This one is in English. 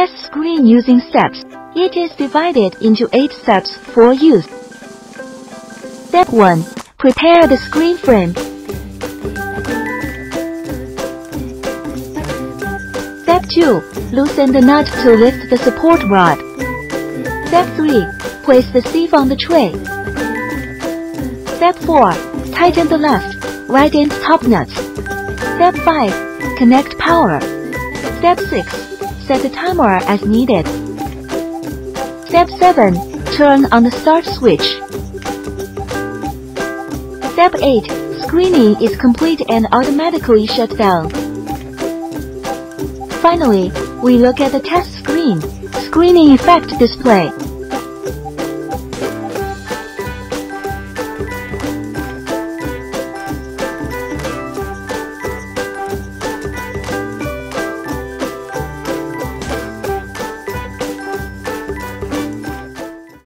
test screen using steps. It is divided into 8 steps for use. Step 1. Prepare the screen frame. Step 2. Loosen the nut to lift the support rod. Step 3. Place the sieve on the tray. Step 4. Tighten the left, right and top nuts. Step 5. Connect power. Step 6. Set the timer as needed. Step 7. Turn on the start switch. Step 8. Screening is complete and automatically shut down. Finally, we look at the test screen. Screening effect display.